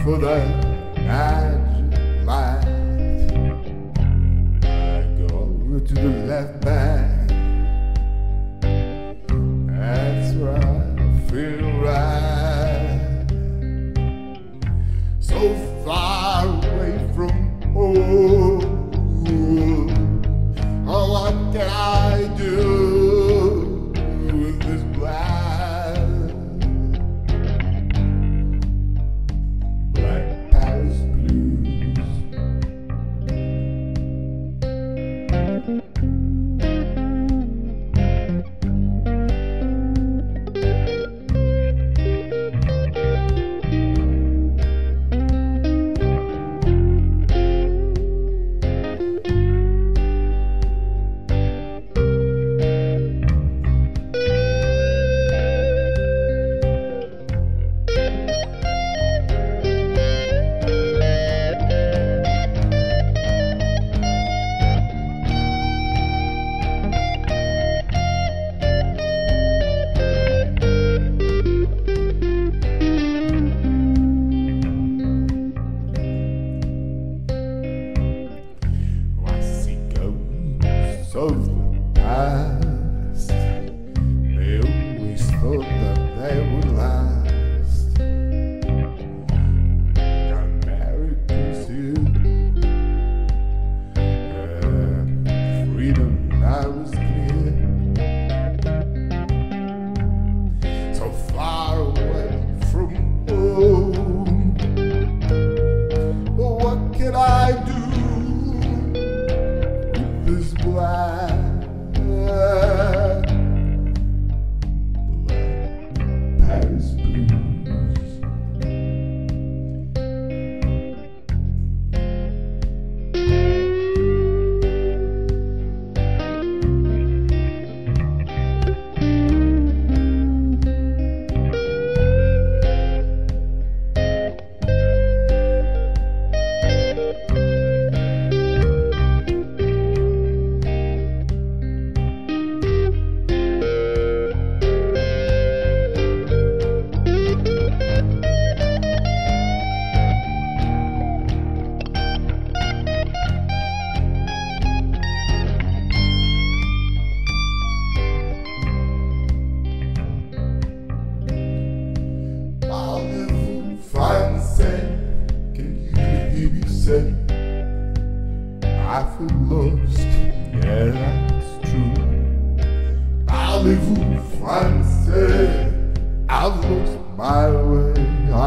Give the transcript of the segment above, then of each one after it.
for the magic light. I go to the left bank. That's where I feel right. So far away from home. Oh, what can I do with this black Paris blues? Of the past, they always thought that they would last. Americans here, freedom now is clear. So far away from home, what can I do? This black Paris blues. Parlez-vous Francais? Can you hear me say I feel lost? Yeah, that's true. Parlez-vous Francais? I've lost my way.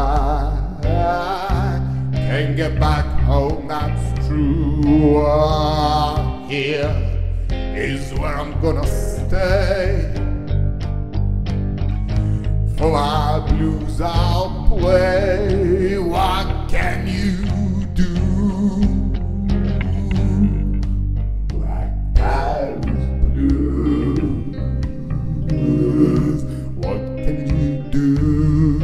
I can't get back home, that's true. Here is where I'm gonna stay. For my blues I'll play. What can you do? Black Paris blues. What can you do?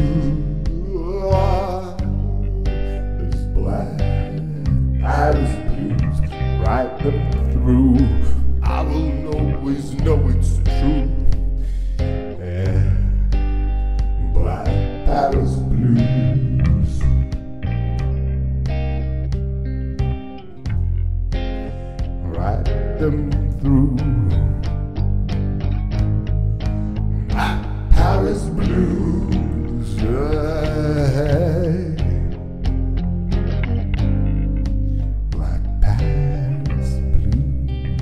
This black Paris blues, right them through. I will always know it's true. Yeah. Paris blues. Ride them through. My Paris blues. Black Paris blues.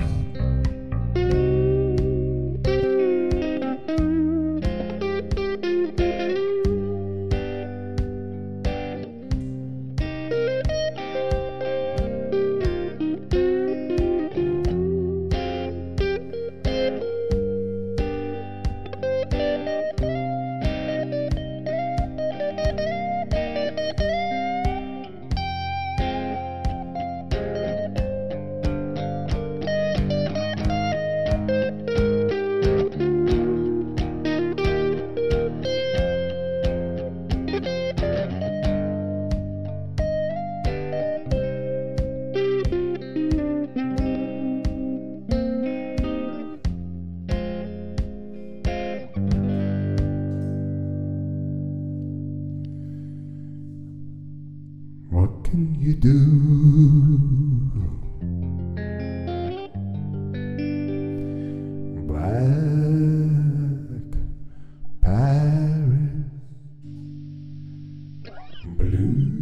can you do? Black Paris, blue